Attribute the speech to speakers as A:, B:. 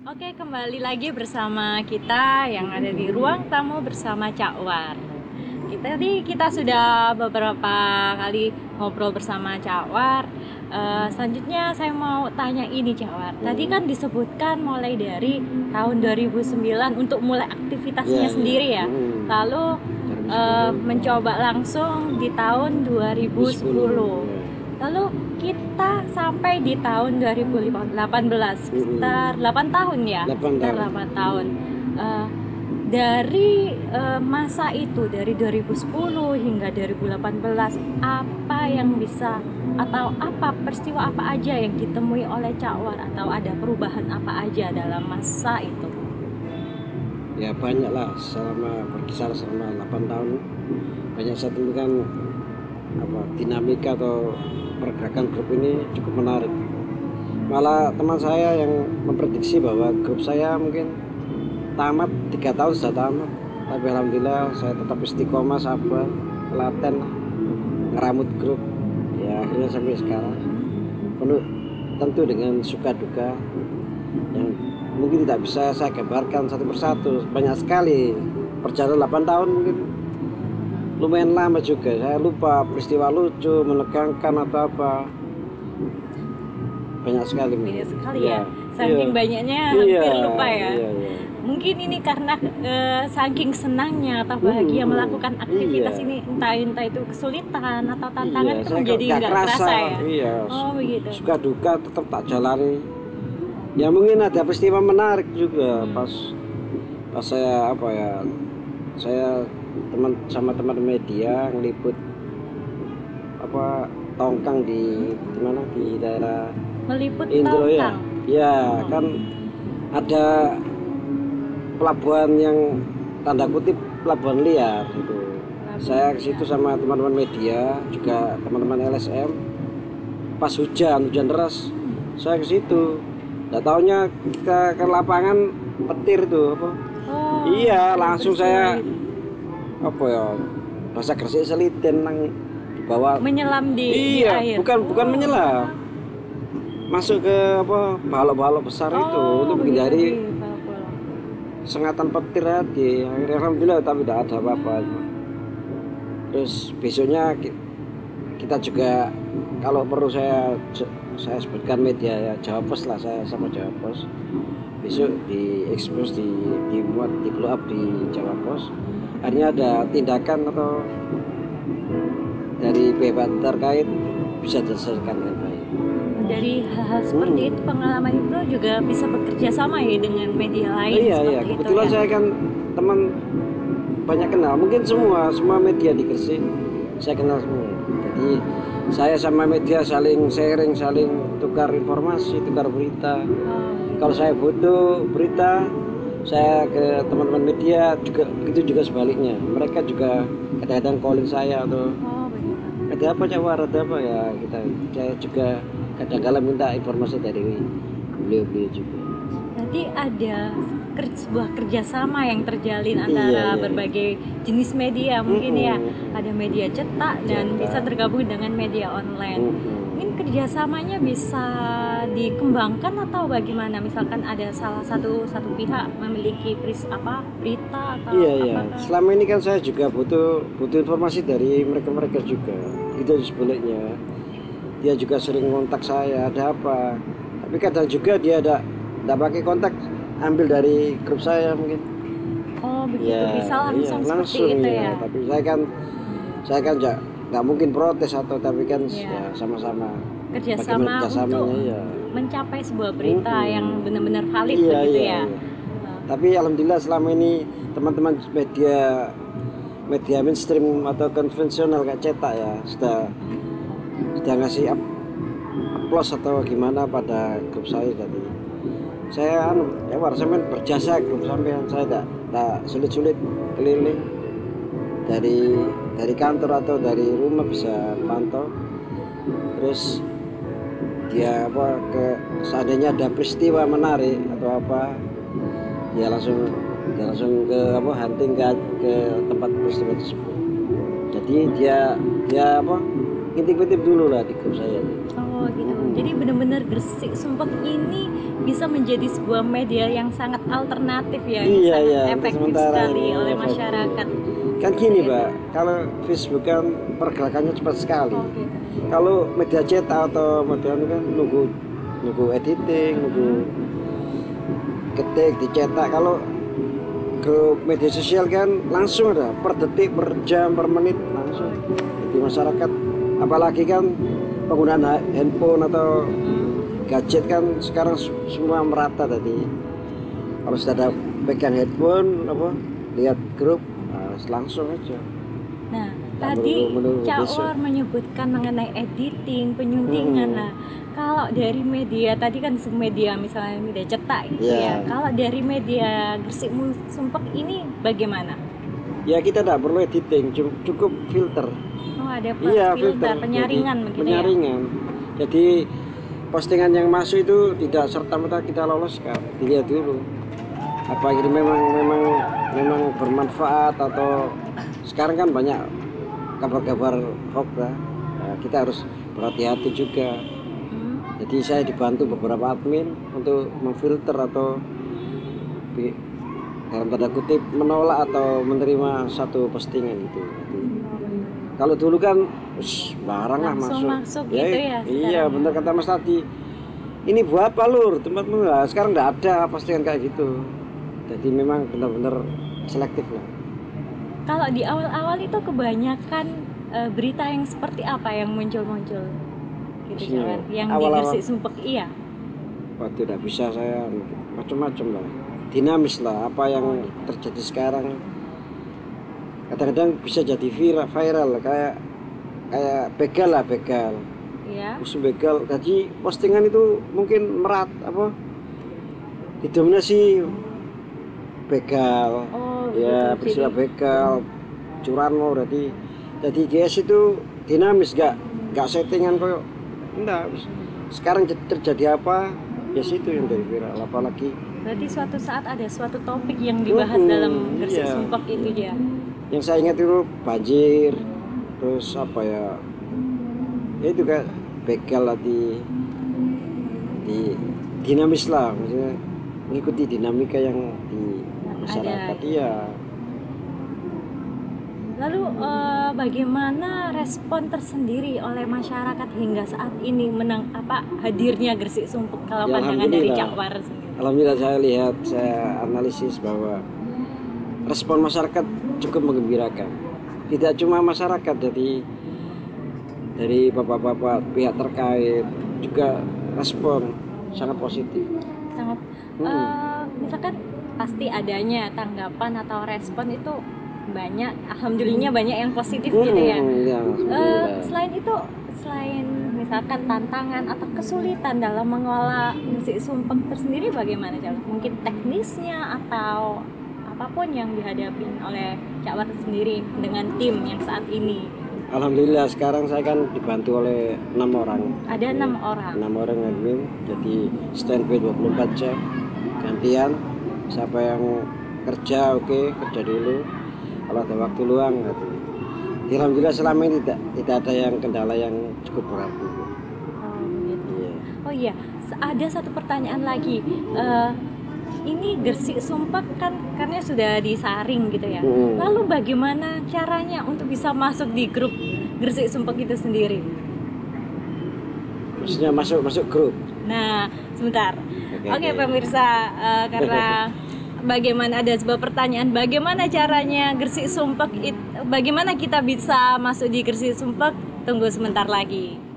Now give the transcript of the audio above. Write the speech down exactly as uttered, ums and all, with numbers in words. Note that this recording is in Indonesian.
A: Oke, kembali lagi bersama kita yang ada di ruang tamu bersama Cak War. Kita tadi kita sudah beberapa kali ngobrol bersama Cak War. Uh, selanjutnya saya mau tanya ini Cak War. Tadi kan disebutkan mulai dari tahun dua ribu sembilan untuk mulai aktivitasnya yeah, sendiri ya. Hmm. Lalu uh, mencoba langsung di tahun dua ribu sepuluh. Lalu kita sampai di tahun dua ribu delapan belas, sekitar delapan tahun ya, sekitar delapan tahun. Uh, dari uh, masa itu, dari dua ribu sepuluh hingga dua ribu delapan belas, apa yang bisa atau apa peristiwa apa aja yang ditemui oleh Cak War, atau ada perubahan apa aja dalam masa itu?
B: Ya banyak lah, selama berkisar selama delapan tahun banyak saya temukan apa dinamika atau pergerakan grup ini cukup menarik. Malah teman saya yang memprediksi bahwa grup saya mungkin tamat tiga tahun sudah tamat, tapi alhamdulillah saya tetap istiqomah, sabar, telaten, ngeramut grup ya akhirnya sampai sekarang penuh tentu dengan suka duka yang mungkin tidak bisa saya gambarkan satu persatu. Banyak sekali perjalanan delapan tahun, mungkin lumayan lama juga, saya lupa peristiwa lucu, menegangkan atau apa, banyak sekali.
A: Banyak sekali ya, ya. Saking iya. banyaknya hampir iya, lupa ya. Iya, iya. Mungkin ini karena uh, saking senangnya atau bahagia hmm, melakukan aktivitas iya. ini, entah entah itu kesulitan atau tantangan, iya, itu menjadi nggak kerasa ya.
B: Iya.
A: Oh begitu.
B: Suka duka tetap tak jalani. Ya mungkin ada peristiwa menarik juga hmm. pas pas saya apa ya, saya teman sama teman media ngeliput apa tongkang di mana di daerah
A: meliput
B: Indro ya.
A: tongkang.
B: Ya oh. Kan ada pelabuhan yang tanda kutip pelabuhan liar gitu. Pelabuhan saya ke situ sama teman-teman media, juga teman-teman L S M. Pas hujan, hujan deras, hmm. saya ke situ. Nggak taunya kita ke lapangan petir tuh apa? Oh, iya, langsung saya apa ya, bahasa Gresik seliten nang dibawa
A: menyelam di,
B: iya,
A: di air.
B: bukan bukan oh. menyelam, masuk ke apa balok-balok besar oh, itu untuk menghindari sengatan petir tadi. Akhirnya alhamdulillah tapi tidak ada apa-apa. Hmm. Terus besoknya kita juga kalau perlu saya saya sebutkan media ya, Jawa Pos lah, saya sama Jawa Pos. Besok di expose, di dimuat, di blow up di Jawa Pos. Akhirnya ada tindakan atau dari pihak terkait bisa diselesaikan dengan baik.
A: Dari hal-hal seperti hmm. itu, pengalaman itu juga bisa bekerja sama ya dengan media lain.
B: Iya iya, kebetulan itu, saya ya? Kan teman banyak kenal, mungkin semua semua media di Gresik saya kenal semua. Jadi saya sama media saling sharing, saling tukar informasi, tukar berita. Oh. Kalau saya butuh berita, saya ke teman-teman media juga, begitu juga sebaliknya. Mereka juga kadang-kadang calling saya atau oh, ada apa Cak War, ada apa ya, kita saya juga kadang-kadang minta informasi dari beliau-beliau juga.
A: Jadi ada sebuah kerjasama yang terjalin antara iya, iya. berbagai jenis media mungkin mm-hmm. ya, ada media cetak dan cetak. Bisa tergabung dengan media online. Mm-hmm. Mungkin kerjasamanya bisa dikembangkan atau bagaimana? Misalkan ada salah satu satu pihak memiliki pris apa berita atau
B: iya,
A: apa?
B: Iya. Selama ini kan saya juga butuh butuh informasi dari mereka-mereka juga. Itu sebaliknya. Dia juga sering kontak saya, ada apa? Tapi kadang juga dia ada tidak pakai kontak, ambil dari grup saya mungkin.
A: Oh begitu, ya, bisa langsung
B: iya,
A: seperti
B: langsung,
A: itu
B: ya.
A: ya.
B: Tapi saya kan saya kan nggak mungkin protes atau tapi kan ya. Ya, sama-sama
A: kerjasama untuk ya. mencapai sebuah berita hmm. yang benar-benar valid
B: iya,
A: begitu
B: iya,
A: ya.
B: Iya. Oh. Tapi alhamdulillah selama ini teman-teman media media mainstream atau konvensional kayak cetak ya sudah sudah ngasih up, applause atau gimana pada grup saya tadi. Saya anu, ya war sampean berjasa grup sampean, saya tak tak sulit-sulit keliling dari dari kantor atau dari rumah bisa pantau. Terus dia apa ke seandainya ada peristiwa menarik atau apa, dia langsung dia langsung ke apa hunting ke, ke tempat peristiwa tersebut. Jadi dia dia apa ngintip-ngintip dulu lah di grup saya.
A: Oh Oh gitu.
B: Hmm.
A: Jadi benar-benar Gresik Sumpek ini bisa menjadi sebuah media yang sangat alternatif ya, yang
B: Iya,
A: sangat
B: iya, untuk
A: efektif
B: sementara
A: sekali
B: ini
A: oleh
B: efektif.
A: masyarakat.
B: Kan gini
A: Gitu.
B: Mbak, kalau Facebook kan pergerakannya cepat sekali.
A: Oh gitu.
B: Kalau media cetak atau media ini kan nunggu nunggu editing, nunggu ketik dicetak. Kalau ke media sosial kan langsung ada per detik, per jam, per menit langsung. Jadi masyarakat, apalagi kan penggunaan ha- handphone atau gadget kan sekarang su- semua merata tadi. Kalau sudah ada pegang handphone, apa lihat grup, nah, langsung aja.
A: Nah,
B: Tak
A: tadi
B: perlu menunggu
A: Cak
B: besok.
A: War menyebutkan mengenai editing, penyuntingan.
B: Hmm.
A: Nah, kalau dari media tadi kan media misalnya media cetak gitu
B: Iya.
A: ya. Kalau dari media Gresik Mu- Sumpek ini bagaimana?
B: Ya kita tidak perlu editing, cu- cukup filter.
A: Oh, ada pe-
B: Iya,
A: filter,
B: filter.
A: penyaringan
B: Jadi,
A: begitu
B: penyaringan. Jadi postingan yang masuk itu tidak serta-merta kita loloskan, dilihat dulu. Apa ini memang memang memang bermanfaat atau sekarang kan banyak kabar-kabar hoax lah. Nah, kita harus berhati-hati juga.
A: ya? Hmm.
B: Jadi saya dibantu beberapa admin untuk memfilter atau bi- dalam tanda kutip menolak atau menerima satu postingan itu. Jadi, kalau dulu kan us, barang lah
A: Langsung
B: masuk.
A: masuk gitu ya
B: Iya,
A: sekarang.
B: bener kata Mas tadi. Ini buat apa lur tempatmu? Nah, sekarang nggak ada postingan kayak gitu. Jadi memang benar-benar selektif lah.
A: Kalau di awal-awal itu kebanyakan eh, berita yang seperti apa yang muncul-muncul? Gitu
B: Iya,
A: Cak War. Yang di
B: awal-awal.
A: Gresik Sumpek iya.
B: Wah, tidak bisa saya macam-macam lah. Dinamis lah apa yang terjadi sekarang. Kadang-kadang bisa jadi viral, viral kayak kayak begal lah begal.
A: Iya.
B: Musuh begal. Jadi postingan itu mungkin merat apa? Didominasi begal.
A: Oh,
B: Ya,
A: gitu.
B: peristiwa
A: Jadi-
B: begal, curanmor. Jadi jadi G S itu dinamis, gak gak settingan koyo enggak. Sekarang j- terjadi apa? Ya situ yang jadi viral, apalagi
A: Berarti suatu saat ada suatu topik yang dibahas
B: Mhm,
A: dalam Gresik
B: iya.
A: Sumpek itu ya.
B: yang saya ingat itu banjir, terus apa ya? Ya itu kayak begal lah di di dinamis lah, maksudnya mengikuti dinamika yang di masyarakat.
A: Ada.
B: Iya.
A: Lalu eh, bagaimana respon tersendiri oleh masyarakat hingga saat ini menang apa hadirnya Gresik Sumpek kalau
B: Ya,
A: pandangan dari
B: alhamdulillah.
A: Cak War sendiri?
B: Alhamdulillah saya lihat, saya analisis bahwa respon masyarakat cukup menggembirakan. Tidak cuma masyarakat, jadi dari bapak-bapak pihak terkait juga respon sangat positif.
A: Sangat
B: Hmm.
A: eh, misalkan pasti adanya tanggapan atau respon itu banyak, alhamdulillahnya banyak yang positif gitu ya.
B: Hmm, ya,
A: Eh,
B: alhamdulillah.
A: selain itu, selain misalkan tantangan atau kesulitan dalam mengolah Gresik Sumpek tersendiri bagaimana Cak? Mungkin teknisnya atau apapun yang dihadapi oleh Cak War sendiri dengan tim yang saat ini.
B: Alhamdulillah sekarang saya kan dibantu oleh enam orang.
A: Ada enam orang.
B: Enam orang admin, jadi standby dua puluh empat jam gantian. Siapa yang kerja oke kerja dulu. Kalau ada waktu luang gitu. Alhamdulillah selama ini tidak tidak ada yang kendala yang cukup berat.
A: Oh, begitu.
B: Iya.
A: Oh iya, s- ada satu pertanyaan lagi. Eh, ini Gresik Sumpek kan karena sudah disaring gitu ya.
B: Hmm.
A: Lalu bagaimana caranya untuk bisa masuk di grup Gresik Sumpek itu sendiri?
B: Maksudnya masuk masuk grup.
A: Nah, sebentar.
B: Oke,
A: Oke,
B: oke.
A: pemirsa, eh, karena bagaimana ada sebuah pertanyaan, bagaimana caranya Gresik Sumpek it- bagaimana kita bisa masuk di Gresik Sumpek? Tunggu sebentar lagi.